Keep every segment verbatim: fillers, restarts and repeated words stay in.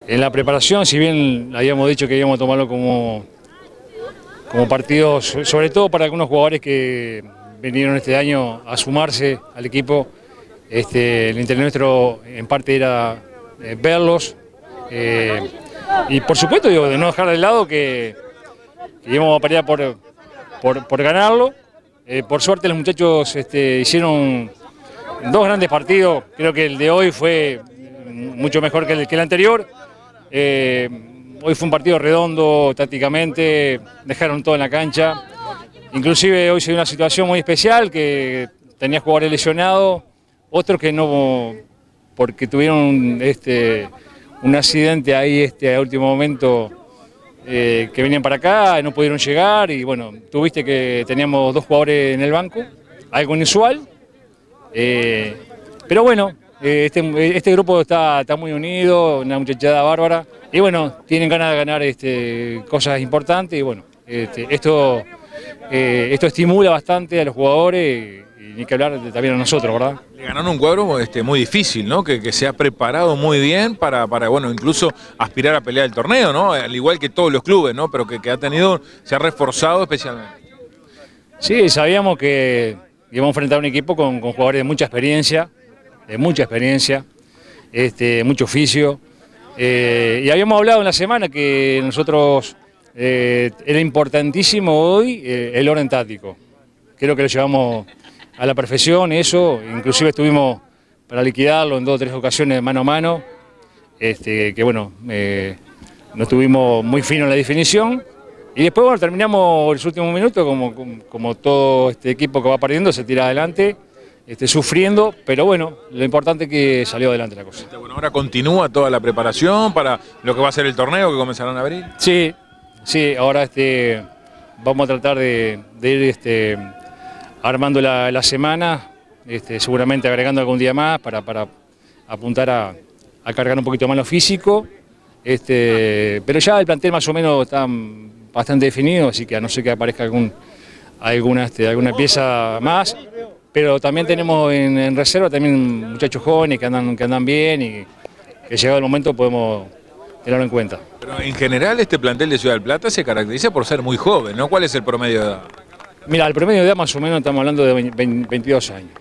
En la preparación, si bien habíamos dicho que íbamos a tomarlo como, como partidos, sobre todo para algunos jugadores que vinieron este año a sumarse al equipo, este, el interés nuestro en parte era eh, verlos eh, y por supuesto digo, de no dejar de lado que, que íbamos a pelear por, por, por ganarlo. Eh, por suerte los muchachos este, hicieron dos grandes partidos, creo que el de hoy fue mucho mejor que el, que el anterior. Eh, hoy fue un partido redondo tácticamente, dejaron todo en la cancha, inclusive hoy se dio una situación muy especial que tenía jugadores lesionados, otros que no, porque tuvieron este, un accidente ahí este, a último momento, eh, que venían para acá, no pudieron llegar y bueno, tuviste que teníamos dos jugadores en el banco, algo inusual, eh, pero bueno. Este, este grupo está, está muy unido, una muchachada bárbara y bueno, tienen ganas de ganar este, cosas importantes y bueno, este, esto, eh, esto estimula bastante a los jugadores y, y ni que hablar de, también a nosotros, ¿verdad? Le ganaron un cuadro este, muy difícil, ¿no? Que, que se ha preparado muy bien para, para, bueno, incluso aspirar a pelear el torneo, ¿no? Al igual que todos los clubes, ¿no? Pero que, que ha tenido, se ha reforzado especialmente. Sí, sabíamos que íbamos a enfrentar un equipo con, con jugadores de mucha experiencia, de mucha experiencia, este, mucho oficio, eh, y habíamos hablado en la semana que nosotros eh, era importantísimo hoy eh, el orden táctico. Creo que lo llevamos a la perfección, eso, inclusive estuvimos para liquidarlo en dos o tres ocasiones mano a mano, este, que bueno, eh, no estuvimos muy finos en la definición, y después bueno, terminamos los últimos minutos, como, como, como todo este equipo que va perdiendo, se tira adelante, Este, sufriendo, pero bueno, lo importante es que salió adelante la cosa. Bueno, ahora continúa toda la preparación para lo que va a ser el torneo que comenzará en abril. Sí, sí, ahora este, vamos a tratar de, de ir este, armando la, la semana, este, seguramente agregando algún día más para, para apuntar a, a cargar un poquito más lo físico, este, pero ya el plantel más o menos está bastante definido, así que a no ser que aparezca algún, alguna, este, alguna pieza más. Pero también tenemos en, en reserva también muchachos jóvenes que andan, que andan bien y que llegado el momento podemos tenerlo en cuenta. Pero en general este plantel de Ciudad del Plata se caracteriza por ser muy joven, ¿no? ¿Cuál es el promedio de edad? Mira, el promedio de edad más o menos estamos hablando de veintidós años.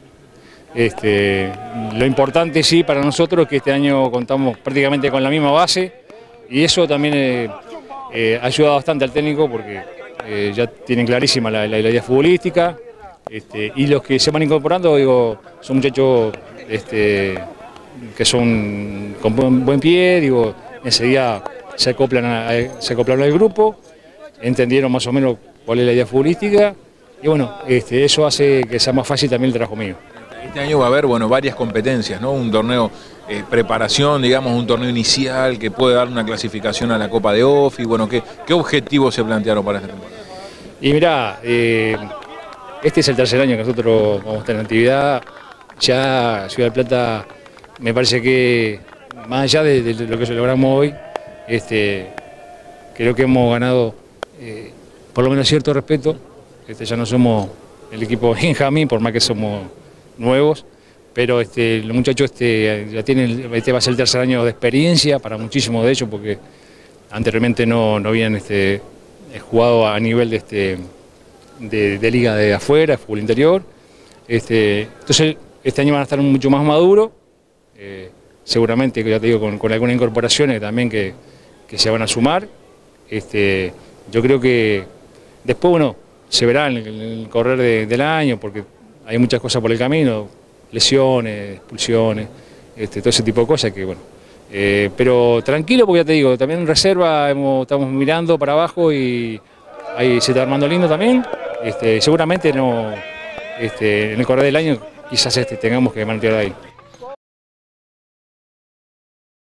Este, lo importante sí para nosotros es que este año contamos prácticamente con la misma base y eso también eh, eh, ha ayudado bastante al técnico porque eh, ya tienen clarísima la, la, la idea futbolística. Este, y los que se van incorporando, digo, son muchachos este, que son con buen, buen pie, digo, enseguida se acoplan, a, se acoplaron al grupo, entendieron más o menos cuál es la idea futbolística y bueno, este, eso hace que sea más fácil también el trabajo mío. Este año va a haber bueno, varias competencias, ¿no? Un torneo eh, preparación, digamos, un torneo inicial que puede dar una clasificación a la Copa de Ofi, bueno, ¿qué, qué objetivos se plantearon para esta temporada? Y mirá, eh, este es el tercer año que nosotros vamos a estar en actividad, ya Ciudad del Plata me parece que más allá de, de lo que logramos hoy, este, creo que hemos ganado eh, por lo menos cierto respeto, este, ya no somos el equipo Benjamín, por más que somos nuevos, pero este, los muchachos este, ya tienen, este va a ser el tercer año de experiencia para muchísimos de ellos porque anteriormente no, no habían este, jugado a nivel de este De, de liga de afuera, fútbol interior. Este, entonces este año van a estar mucho más maduros, eh, seguramente, ya te digo, con, con algunas incorporaciones también que, que se van a sumar. Este, yo creo que después, bueno, se verá en el, en el correr de, del año, porque hay muchas cosas por el camino, lesiones, expulsiones, este, todo ese tipo de cosas que, bueno. Eh, pero tranquilo, porque ya te digo, también en reserva hemos, estamos mirando para abajo y ahí se está armando lindo también. Este, seguramente no, este, en el correr del año quizás este, tengamos que mantener ahí.